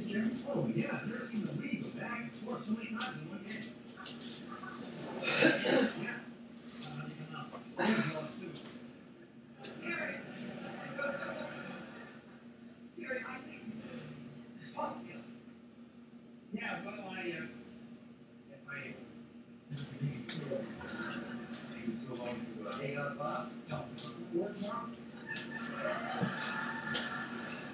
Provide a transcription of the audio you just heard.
Oh, yeah, I've never seen the league go back and forth so many times in one game. Yeah. They come out. He's lost too. Gary, I think. Oh, yeah. Yeah, well, They got a Bob. No. What's wrong?